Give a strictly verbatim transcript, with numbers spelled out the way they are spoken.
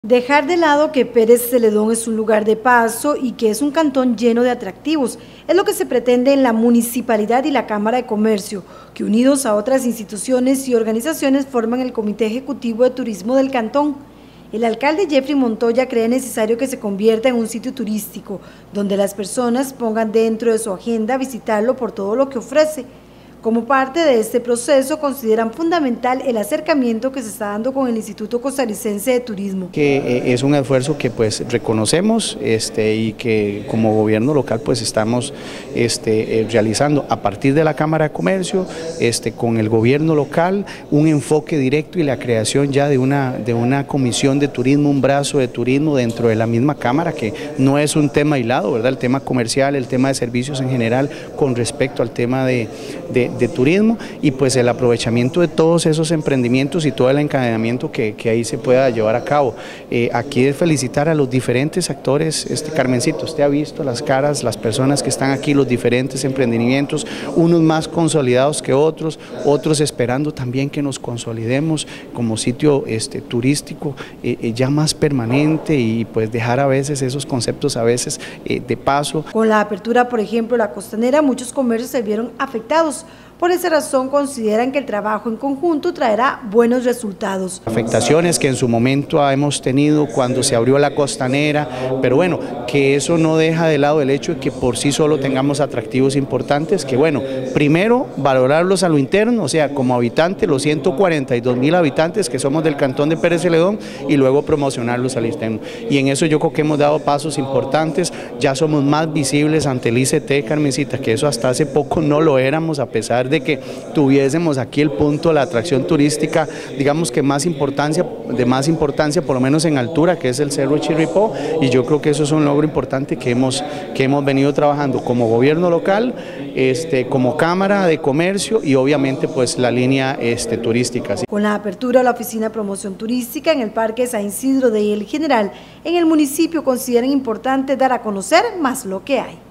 Dejar de lado que Pérez Celedón es un lugar de paso y que es un cantón lleno de atractivos, es lo que se pretende en la Municipalidad y la Cámara de Comercio, que unidos a otras instituciones y organizaciones forman el Comité Ejecutivo de Turismo del cantón. El alcalde Jeffrey Montoya cree necesario que se convierta en un sitio turístico, donde las personas pongan dentro de su agenda visitarlo por todo lo que ofrece. Como parte de este proceso, consideran fundamental el acercamiento que se está dando con el Instituto Costarricense de Turismo. Que eh, es un esfuerzo que pues reconocemos este, y que como gobierno local pues estamos este, eh, realizando a partir de la Cámara de Comercio, este, con el gobierno local, un enfoque directo y la creación ya de una, de una comisión de turismo, un brazo de turismo dentro de la misma Cámara, que no es un tema aislado, ¿verdad? El tema comercial, el tema de servicios en general con respecto al tema de, de de turismo y pues el aprovechamiento de todos esos emprendimientos y todo el encadenamiento que, que ahí se pueda llevar a cabo. Eh, aquí es felicitar a los diferentes actores. Este Carmencito, usted ha visto las caras, las personas que están aquí, los diferentes emprendimientos, unos más consolidados que otros, otros esperando también que nos consolidemos como sitio este, turístico eh, eh, ya más permanente y pues dejar a veces esos conceptos a veces eh, de paso. Con la apertura, por ejemplo, la Costanera, muchos comercios se vieron afectados. Por esa razón consideran que el trabajo en conjunto traerá buenos resultados. Afectaciones que en su momento hemos tenido cuando se abrió la Costanera, pero bueno, que eso no deja de lado el hecho de que por sí solo tengamos atractivos importantes, que bueno, primero valorarlos a lo interno, o sea, como habitante, los ciento cuarenta y dos mil habitantes que somos del cantón de Pérez Celedón, y luego promocionarlos al externo. Y en eso yo creo que hemos dado pasos importantes, ya somos más visibles ante el I C T, Carmencita, que eso hasta hace poco no lo éramos, a pesar de que tuviésemos aquí el punto de la atracción turística, digamos que más importancia, de más importancia, por lo menos en altura, que es el Cerro Chirripó, y yo creo que eso es un logro importante que hemos, que hemos venido trabajando como gobierno local, este, como Cámara de Comercio y obviamente pues la línea este, turística. Con la apertura de la Oficina de Promoción Turística en el Parque San Isidro de El General, en el municipio consideran importante dar a conocer más lo que hay.